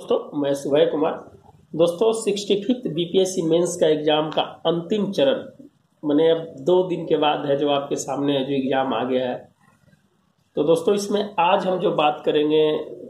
दोस्तों मैं सुभय कुमार। दोस्तों 65th बीपीएससी मेंस का एग्जाम का अंतिम चरण मैंने अब 2 दिन के बाद है जो आपके सामने है जो एग्जाम आ गया है। तो दोस्तों इसमें आज हम जो बात करेंगे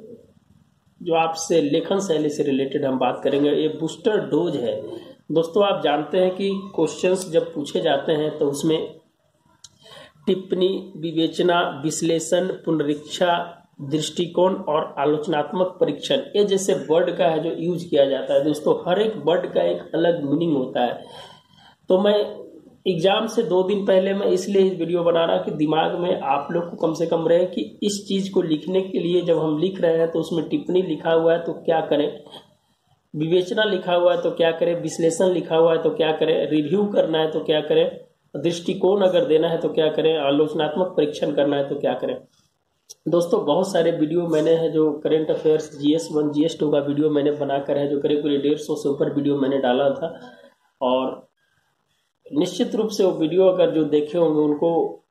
जो आपसे लेखन शैली से रिलेटेड हम बात करेंगे, ये बूस्टर डोज है। दोस्तों आप जानते हैं कि क्वेश्चंस जब पूछे जाते हैं तो उसमें टिप्पणी, विवेचना, विश्लेषण, पुनरीक्षा, दृष्टिकोण और आलोचनात्मक परीक्षण, ये जैसे वर्ड का है जो यूज किया जाता है। दोस्तों हर एक वर्ड का एक अलग मीनिंग होता है। तो मैं एग्जाम से 2 दिन पहले मैं इसलिए इस वीडियो बना रहा कि दिमाग में आप लोग को कम से कम रहे कि इस चीज को लिखने के लिए जब हम लिख रहे हैं तो उसमें टिप्पणी लिखा हुआ है तो क्या करें, विवेचना लिखा हुआ है तो क्या करें, विश्लेषण लिखा हुआ है तो क्या करें, रिव्यू करना है तो क्या करें, दृष्टिकोण अगर देना है तो क्या करें, आलोचनात्मक परीक्षण करना है तो क्या करें। दोस्तों बहुत सारे वीडियो मैंने है जो करेंट अफेयर्स GS1 GS2 का वीडियो मैंने बनाकर है जो करीब 150 से ऊपर वीडियो मैंने डाला था, और निश्चित रूप से वो वीडियो अगर जो देखे होंगे उनको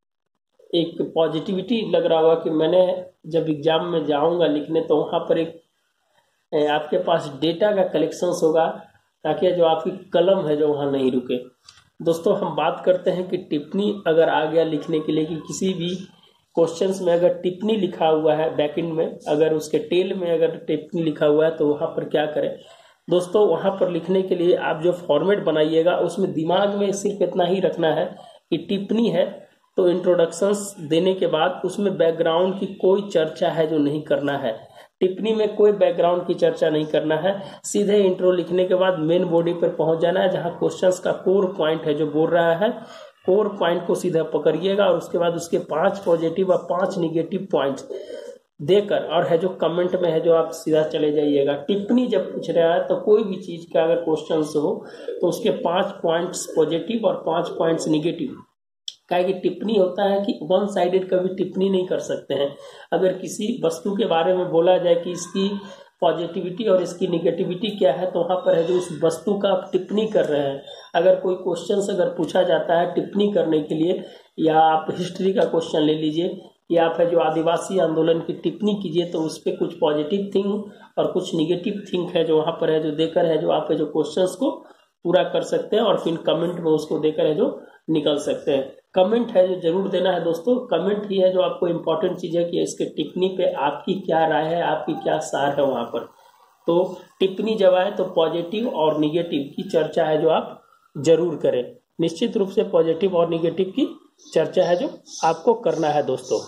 एक पॉजिटिविटी लग रहा होगा कि मैंने जब एग्जाम में जाऊंगा लिखने तो वहाँ पर एक आपके पास डेटा का कलेक्शंस होगा ताकि जो आपकी कलम है जो वहाँ नहीं रुके। दोस्तों हम बात करते हैं कि टिप्पणी अगर आ गया लिखने के लिए कि किसी भी क्वेश्चंस में अगर टिप्पणी लिखा हुआ है बैकएंड में, अगर उसके टेल में अगर टिप्पणी लिखा हुआ है तो वहाँ पर क्या करें। दोस्तों वहाँ पर लिखने के लिए आप जो फॉर्मेट बनाइएगा उसमें दिमाग में सिर्फ इतना ही रखना है कि टिप्पणी है तो इंट्रोडक्शंस देने के बाद उसमें बैकग्राउंड की कोई चर्चा है जो नहीं करना है। टिप्पणी में कोई बैकग्राउंड की चर्चा नहीं करना है, सीधे इंट्रो लिखने के बाद मेन बॉडी पर पहुंच जाना है जहां क्वेश्चंस का कोर पॉइंट है जो बोल रहा है, कोर पॉइंट को सीधा पकड़िएगा और उसके बाद उसके 5 पॉजिटिव और 5 निगेटिव पॉइंट्स देकर और है जो कमेंट में है जो आप सीधा चले जाइएगा। टिप्पणी जब पूछ रहा है तो कोई भी चीज का अगर क्वेश्चन हो तो उसके 5 पॉइंट्स पॉजिटिव और 5 पॉइंट्स निगेटिव, क्या कि टिप्पणी होता है कि वन साइडेड कभी टिप्पणी नहीं कर सकते हैं। अगर किसी वस्तु के बारे में बोला जाए कि इसकी पॉजिटिविटी और इसकी निगेटिविटी क्या है तो वहाँ पर है जो उस वस्तु का आप टिप्पणी कर रहे हैं। अगर कोई क्वेश्चन अगर पूछा जाता है टिप्पणी करने के लिए, या आप हिस्ट्री का क्वेश्चन ले लीजिए या आप है जो आदिवासी आंदोलन की टिप्पणी कीजिए तो उस पर कुछ पॉजिटिव थिंग और कुछ निगेटिव थिंग है जो वहाँ पर है जो देकर है जो आप है जो क्वेश्चंस को पूरा कर सकते हैं और फिर कमेंट में उसको देकर है जो निकल सकते हैं। कमेंट है जो जरूर देना है दोस्तों, कमेंट ही है जो आपको इम्पोर्टेंट चीज है कि इसके टिप्पणी पे आपकी क्या राय है, आपकी क्या सार है वहां पर। तो टिप्पणी जब आए तो पॉजिटिव और निगेटिव की चर्चा है जो आप जरूर करें। निश्चित रूप से पॉजिटिव और निगेटिव की चर्चा है जो आपको करना है दोस्तों।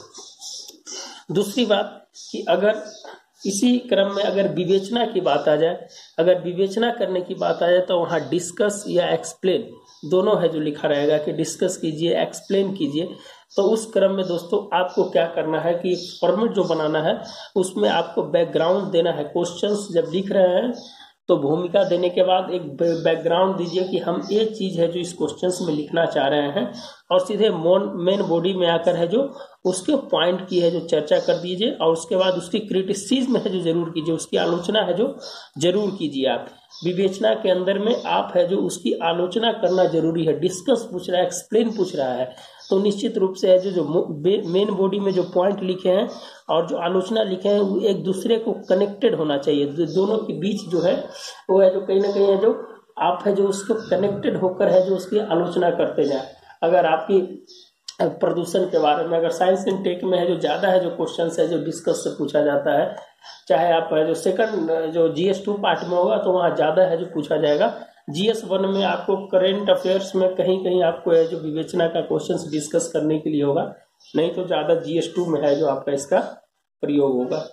दूसरी बात कि अगर इसी क्रम में अगर विवेचना की बात आ जाए, अगर विवेचना करने की बात आ जाए तो वहाँ डिस्कस या एक्सप्लेन दोनों है जो लिखा रहेगा कि डिस्कस कीजिए, एक्सप्लेन कीजिए। तो उस क्रम में दोस्तों आपको क्या करना है कि फॉर्मेट जो बनाना है उसमें आपको बैकग्राउंड देना है। क्वेश्चंस जब लिख रहे हैं तो भूमिका देने के बाद एक बैकग्राउंड दीजिए कि हम ये चीज है जो इस क्वेश्चंस में लिखना चाह रहे हैं, और सीधे मेन बॉडी में आकर है जो उसके पॉइंट की है जो चर्चा कर दीजिए और उसके बाद उसकी क्रिटिसिज्म है जो जरूर कीजिए, उसकी आलोचना है जो जरूर कीजिए। आप विवेचना के अंदर में आप है जो उसकी आलोचना करना जरूरी है। डिस्कस पूछ रहा है, एक्सप्लेन पूछ रहा है तो निश्चित रूप से है जो मेन बॉडी में जो पॉइंट लिखे हैं और जो आलोचना लिखे हैं वो एक दूसरे को कनेक्टेड होना चाहिए। दोनों के बीच जो है वो है जो कहीं ना कहीं है जो आप है जो उसको कनेक्टेड होकर है जो उसकी आलोचना करते जाए। अगर आपकी प्रदूषण के बारे में अगर साइंस एंड टेक में है जो ज्यादा है जो क्वेश्चन है जो डिस्कस से पूछा जाता है, चाहे आप है जो सेकंड जो GS2 पार्ट में होगा तो वहाँ ज्यादा है जो पूछा जाएगा। GS1 में आपको करेंट अफेयर्स में कहीं कहीं आपको है जो विवेचना का क्वेश्चन डिस्कस करने के लिए होगा, नहीं तो ज्यादा GS2 में है जो आपका इसका प्रयोग होगा।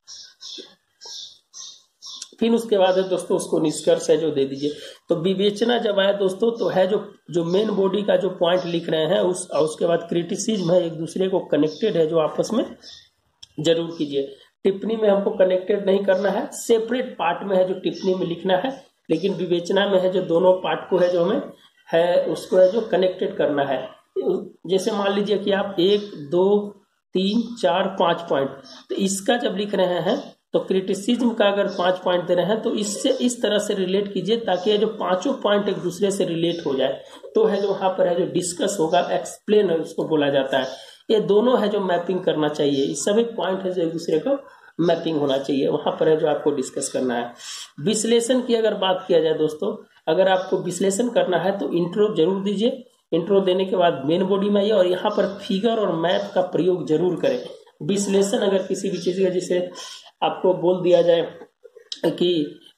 फिर उसके बाद है दोस्तों उसको निष्कर्ष है जो दे दीजिए। तो विवेचना जब आए दोस्तों तो है जो मेन बॉडी का जो पॉइंट लिख रहे हैं उसके बाद क्रिटिसिज्म है, एक दूसरे को कनेक्टेड है जो आपस में जरूर कीजिए। टिप्पणी में हमको कनेक्टेड नहीं करना है, सेपरेट पार्ट में है जो टिप्पणी में लिखना है, लेकिन विवेचना में है जो दोनों पार्ट को है जो हमें है उसको है जो कनेक्टेड करना है। जैसे मान लीजिए कि आप 1 2 3 4 5 पॉइंट, तो इसका जब लिख रहे हैं तो क्रिटिसिज्म का अगर 5 पॉइंट दे रहे हैं तो इससे इस तरह से रिलेट कीजिए ताकि ये जो 5 पॉइंट एक दूसरे से रिलेट हो जाए। तो है जो वहां पर है जो डिस्कस होगा, एक्सप्लेन है उसको बोला जाता है। ये दोनों है जो मैपिंग करना चाहिए, ये सभी पॉइंट है जो एक दूसरे को मैपिंग होना चाहिए, वहां पर है जो आपको डिस्कस करना है। विश्लेषण की अगर बात किया जाए दोस्तों, अगर आपको विश्लेषण करना है तो इंट्रो जरूर दीजिए। इंट्रो देने के बाद मेन बॉडी में आइए और यहाँ पर फिगर और मैप का प्रयोग जरूर करें। विश्लेषण अगर किसी भी चीज का, जैसे आपको बोल दिया जाए कि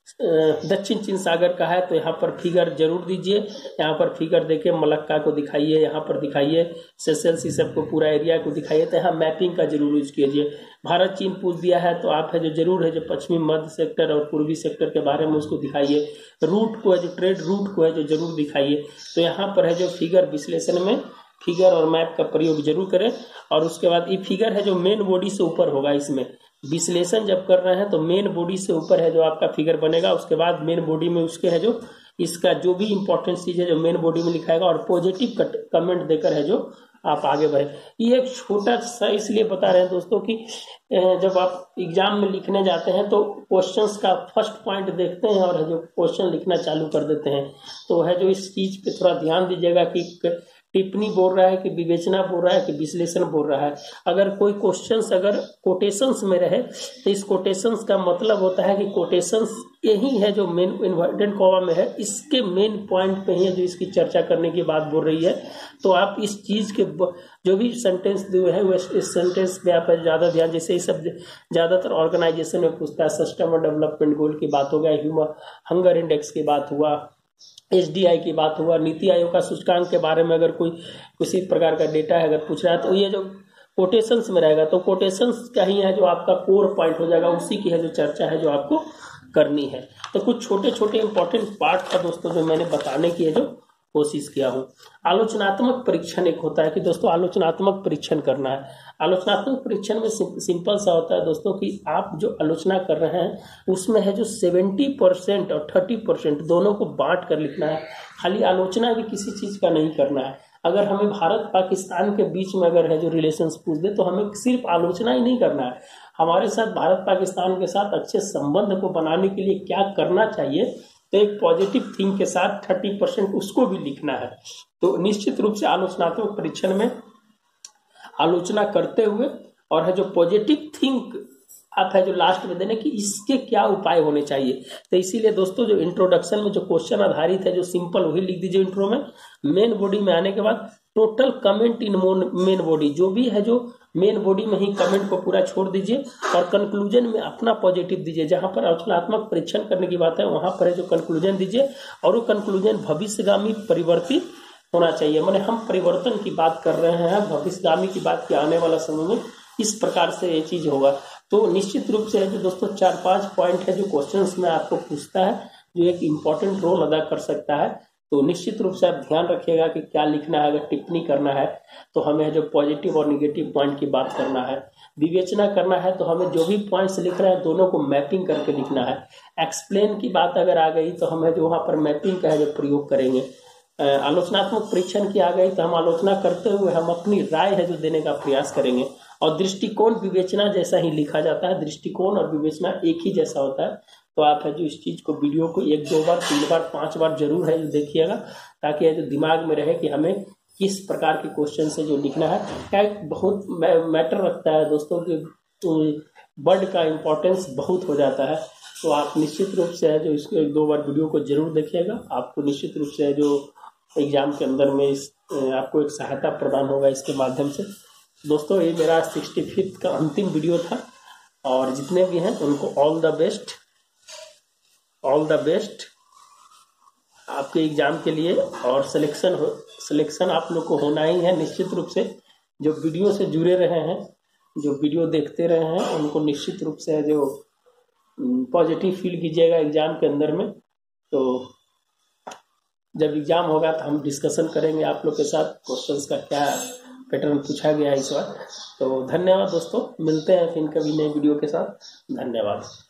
दक्षिण चीन सागर का है तो यहाँ पर फिगर जरूर दीजिए। यहाँ पर फिगर देखिए, मलक्का को दिखाइए, यहाँ पर दिखाइए सेशेल्स, इस सबको पूरा एरिया को दिखाइए। तो यहाँ मैपिंग का जरूर यूज कीजिए। भारत चीन पूछ दिया है तो आप है जो जरूर है जो पश्चिमी मध्य सेक्टर और पूर्वी सेक्टर के बारे में उसको दिखाइए। रूट को है जो ट्रेड रूट को है जो जरूर दिखाइए। तो यहाँ पर है जो फिगर विश्लेषण में फिगर और मैप का प्रयोग जरूर करें। और उसके बाद ये फिगर है जो मेन बॉडी से ऊपर होगा। इसमें विश्लेषण जब कर रहे हैं तो मेन बॉडी से ऊपर है जो आपका फिगर बनेगा। उसके बाद मेन बॉडी में उसके है जो इसका जो भी इंपॉर्टेंट चीज है जो मेन बॉडी में लिखाएगा और पॉजिटिव कमेंट देकर है जो आप आगे बढ़े। ये एक छोटा सा इसलिए बता रहे हैं दोस्तों कि जब आप एग्जाम में लिखने जाते हैं तो क्वेश्चंस का फर्स्ट पॉइंट देखते हैं और है जो क्वेश्चन लिखना चालू कर देते हैं। तो है जो इस चीज पे थोड़ा ध्यान दीजिएगा कि टिप्पणी बोल रहा है कि विवेचना बोल रहा है कि विश्लेषण बोल रहा है। अगर कोई क्वेश्चंस अगर कोटेशंस में रहे तो इस कोटेशंस का मतलब होता है कि कोटेशंस यही है जो मेन इन्वर्टेड कॉमा में है, इसके मेन पॉइंट पे ही है जो इसकी चर्चा करने की बात बोल रही है। तो आप इस चीज के जो भी सेंटेंस दिए है इस सेंटेंस पे आप ज्यादा ध्यान, जैसे ये सब ज्यादातर ऑर्गेनाइजेशन में पूछता है। सस्टेनेबल डेवलपमेंट गोल की बात हो गया, ह्यूमन हंगर इंडेक्स की बात हुआ, SDI की बात हुआ, नीति आयोग का सूचकांक के बारे में अगर कोई किसी प्रकार का डेटा है अगर पूछ रहा है तो ये जो कोटेशंस में रहेगा तो कोटेशंस का ही है जो आपका कोर पॉइंट हो जाएगा, उसी की है जो चर्चा है जो आपको करनी है। तो कुछ छोटे छोटे इंपॉर्टेंट पार्ट था दोस्तों जो मैंने बताने की है जो कोशिश किया हूँ। आलोचनात्मक परीक्षण एक होता है कि दोस्तों आलोचनात्मक परीक्षण करना है। आलोचनात्मक परीक्षण में सिंपल सा होता है दोस्तों कि आप जो आलोचना कर रहे हैं उसमें है जो 70% और 30% दोनों को बांट कर लिखना है। खाली आलोचना भी किसी चीज का नहीं करना है। अगर हमें भारत पाकिस्तान के बीच में अगर है जो रिलेशंस पूछ दे तो हमें सिर्फ आलोचना ही नहीं करना है, हमारे साथ भारत पाकिस्तान के साथ अच्छे संबंध को बनाने के लिए क्या करना चाहिए, तो एक पॉजिटिव थिंक के साथ 30% उसको भी लिखना है। तो निश्चित रूप से आलोचनात्मक परीक्षण में आलोचना करते हुए और है जो पॉजिटिव थिंक आप है जो लास्ट में देने कि इसके क्या उपाय होने चाहिए। तो इसीलिए दोस्तों जो इंट्रोडक्शन में जो क्वेश्चन आधारित है जो सिंपल वही लिख दीजिए इंट्रो में। मेन बॉडी में आने के बाद total comment in main body, जो भी है जो मेन बॉडी में ही कमेंट को पूरा छोड़ दीजिए और कंक्लूजन में अपना पॉजिटिव दीजिए। जहां पर आलोचनात्मक परीक्षण करने की बात है वहां पर है जो कंक्लूजन दीजिए और वो कंक्लूजन भविष्यगामी परिवर्तित होना चाहिए। माने हम परिवर्तन की बात कर रहे हैं, भविष्यगामी की बात की आने वाला समय में इस प्रकार से ये चीज होगा। तो निश्चित रूप से है जो दोस्तों 4-5 पॉइंट है जो क्वेश्चंस में आपको पूछता है जो एक इम्पॉर्टेंट रोल अदा कर सकता है। तो निश्चित रूप से आप ध्यान रखिएगा कि क्या लिखना है। अगर टिप्पणी करना है तो हमें जो पॉजिटिव और निगेटिव पॉइंट की बात करना है, विवेचना करना है तो हमें जो भी पॉइंट्स लिख रहे हैं दोनों को मैपिंग करके लिखना है। एक्सप्लेन की बात अगर आ गई तो हमें जो वहां पर मैपिंग का है जो प्रयोग करेंगे। आलोचनात्मक परीक्षण की आ गई तो हम आलोचना करते हुए हम अपनी राय है जो देने का प्रयास करेंगे। और दृष्टिकोण विवेचना जैसा ही लिखा जाता है, दृष्टिकोण और विवेचना एक ही जैसा होता है। तो आप है जो इस चीज को वीडियो को 1-2 बार 3 बार 5 बार जरूर है जो देखिएगा, ताकि है जो दिमाग में रहे कि हमें किस प्रकार के क्वेश्चन से जो लिखना है। क्या बहुत मैटर रखता है दोस्तों कि वर्ड का इम्पोर्टेंस बहुत हो जाता है। तो आप निश्चित रूप से है जो इसको 1-2 बार वीडियो को जरूर देखिएगा। आपको निश्चित रूप से है जो एग्जाम के अंदर में आपको एक सहायता प्रदान होगा इसके माध्यम से। दोस्तों ये मेरा 65th का अंतिम वीडियो था और जितने भी हैं उनको all the best, all the best आपके एग्जाम के लिए। और सिलेक्शन आप लोग को होना ही है। निश्चित रूप से जो वीडियो से जुड़े रहे हैं, जो वीडियो देखते रहे हैं, उनको निश्चित रूप से जो पॉजिटिव फील कीजिएगा एग्जाम के अंदर में। तो जब एग्जाम होगा तो हम डिस्कशन करेंगे आप लोग के साथ क्वेश्चंस का क्या पैटर्न पूछा गया है इस बार। तो धन्यवाद दोस्तों, मिलते हैं फिर कभी नए वीडियो के साथ। धन्यवाद।